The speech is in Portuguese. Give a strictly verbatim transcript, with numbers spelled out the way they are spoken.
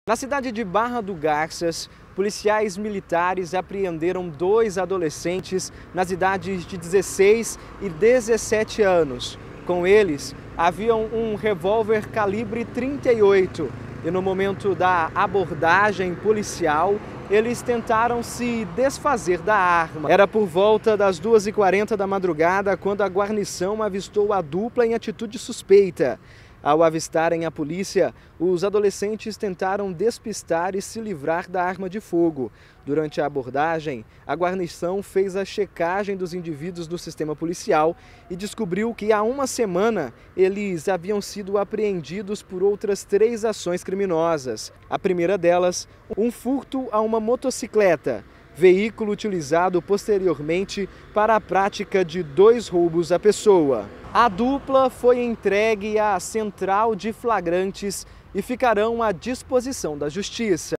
Na cidade de Barra do Garças, policiais militares apreenderam dois adolescentes nas idades de dezesseis e dezessete anos. Com eles, haviam um revólver calibre trinta e oito e no momento da abordagem policial, eles tentaram se desfazer da arma. Era por volta das duas e quarenta da madrugada quando a guarnição avistou a dupla em atitude suspeita. Ao avistarem a polícia, os adolescentes tentaram despistar e se livrar da arma de fogo. Durante a abordagem, a guarnição fez a checagem dos indivíduos do sistema policial e descobriu que há uma semana eles haviam sido apreendidos por outras três ações criminosas. A primeira delas, um furto a uma motocicleta, veículo utilizado posteriormente para a prática de dois roubos à pessoa. A dupla foi entregue à Central de Flagrantes e ficarão à disposição da Justiça.